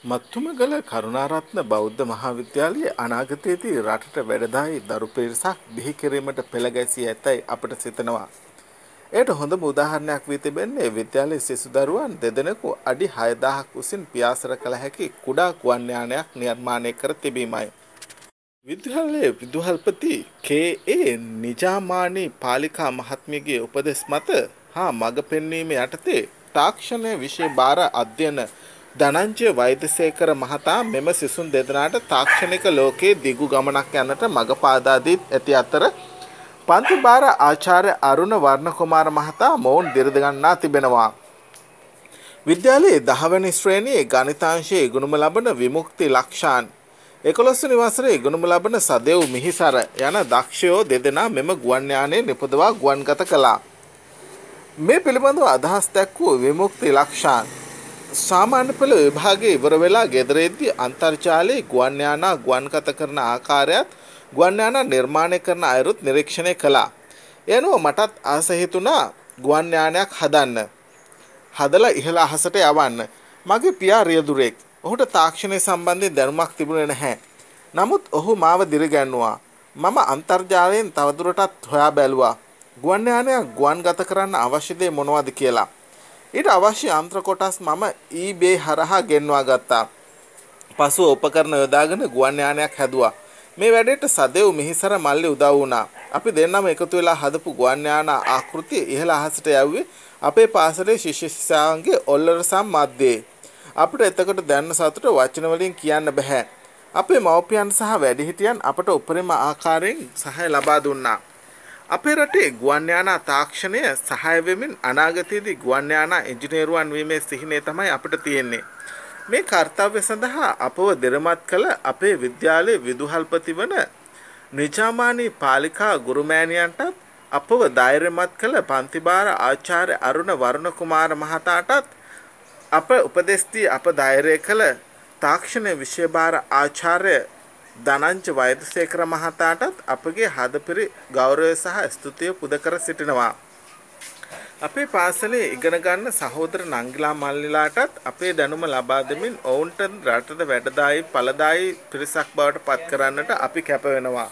මත්තුමගල කරුණාරත්න බෞද්ධ මහාවිද්‍යාලයේ අනාගතයේදී රටට වැඩදායි දරු පිරිසක් බිහි කිරීමට පෙළ ගැසී ඇතැයි අපට සිතනවා. එයට හොඳම උදාහරණයක් වී තිබෙන්නේ විද්‍යාලයේ සිසු දරුවන් දෙදෙනෙකු අඩි 6000ක් උසින් පියාසර කළ හැකි කුඩා ගුවන් යානයක් නිර්මාණය කර තිබීමයි. විද්‍යාලයේ විදුහල්පති කේ.ඒ. නිජාමානි පාලිකා මහත්මියගේ උපදෙස් මත හා මඟ පෙන්වීම යටතේ තාක්ෂණය විෂය භාර අධ්‍යයන ධනංජය වෛද්‍යසේකර මහතා මෙම සිසුන් දෙදෙනාට තාක්ෂණික ලෝකයේ දිගු ගමනක් යන්නට මඟ පාදා දී ඇති අතර පන්ති භාර ආචාර්ය අරුණ වර්ණකුමාර මහතා මොවුන් දිරිද ගන්නා තිබෙනවා. විද්‍යාලයේ 10 වෙනි ශ්‍රේණියේ ගණිතාංශයේ ඉගෙනුම ලබන විමුක්ති ලක්ෂාන් 11 වෙනි වසරේ ඉගෙනුම ලබන සදෙව් මිහිසර යන දක්ෂයෝ දෙදෙනා මෙම ගුවන් යානයේ නිපදවා ගුවන්ගත කළා. මේ පිළිබඳව අදහස් දැක්වූ විමුක්ති ලක්ෂාන් සාමාන්‍ය පෙළ විභාගයේ ඉවර වෙලා ගෙදරදී අන්තර්ජාලයේ ගුවන් යානා ගුවන්ගත කරන ආකාරයත් ගුවන් යානා නිර්මාණය කරන අයුරුත් නිරීක්ෂණය කළා. එනෝ මටත් ආස හිතුණා ගුවන් යානයක් හදන්න. හදලා ඉහළ අහසට යවන්න. මගේ පියා රියදුරෙක්. ඔහුට තාක්ෂණය සම්බන්ධයෙන් දැනුමක් තිබුණේ නැහැ. නමුත් ඔහු මාව දිරිගැන්නුවා. මම අන්තර්ජාලයෙන් තවදුරටත් හොයා බැලුවා. ගුවන් යානයක් ගුවන්ගත කරන්න අවශ්‍ය දේ මොනවද කියලා. ඊට අවශ්‍ය යන්ත්‍ර කොටස් මම eBay හරහා ගෙන්වා ගත්තා. පසුව උපකරණ යොදාගෙන ගුවන් යානයක් හැදුවා. මේ වැඩේට සදෙව් මිහිසර මල්ලි උදව් වුණා. අපි දෙන්නම එකතු වෙලා හදපු ගුවන් යාන ආකෘතිය ඉහළ අහසට යවුවේ අපේ පාසලේ ශිෂ්‍ය ශිෂ්‍යාවන්ගේ ඔල්ලරසම් මැද්දේ. අපිට එතකොට දැනන සතුට වචන වලින් කියන්න බෑ. අපේ මව්පියන් සහ වැඩිහිටියන් අපට උපරිම ආකාරයෙන් සහාය ලබා දුන්නා. අපේ රටේ ගුවන් යානා තාක්ෂණය සහාය වෙමින් අනාගතයේදී ගුවන් යානා ඉංජිනේරුවන් වීමේ සිහිනය තමයි අපිට තියෙන්නේ. මේ කාර්යය සඳහා අපව දිරමත් කළ අපේ විද්‍යාලයේ විදුහල්පති වන නිජාමානි පාලිකා ගුරුමෑණියන්ටත් අපව ධෛර්යමත් කළ පන්තිභාර ආචාර්ය අරුණ වර්ණකුමාර මහතාටත් අප උපදෙස් දී අප ධෛර්ය කළ තාක්ෂණ විෂය භාර ආචාර්ය ධනංජ වෛද්‍යසේකර මහතාටත් අපගේ හදපිරි ගෞරවය සහ ස්තුතිය පුද කර සිටිනවා. අපේ පාසලේ ඉගෙන ගන්න සහෝදර නංගිලා මල්ලිලාටත් අපේ දැනුම ලබා දෙමින් ඔවුන්ට රටට වැඩදායි ඵලදායි පිරිසක් බවට පත් කරන්නට අපි කැප වෙනවා.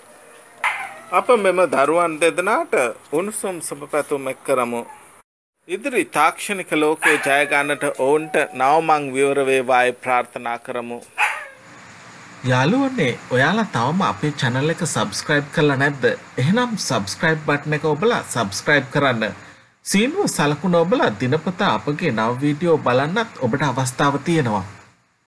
අප මෙම දරුවන් දෙදෙනාට උණුසුම් සුබ පැතුම් එක් කරමු. ඉදිරි තාක්ෂණික ලෝකයේ ජය ගන්නට ඔවුන්ට නවමං විවර වේවායි ප්‍රාර්ථනා කරමු. යාළුවනේ ඔයාලා තවම අපේ channel එක subscribe කරලා නැද්ද? එහෙනම් subscribe button එක ඔබලා subscribe කරන්න. සීනුව සලකුණ ඔබලා දිනපතා අපගේ නව වීඩියෝ බලන්නත් ඔබට අවස්ථාව තියෙනවා.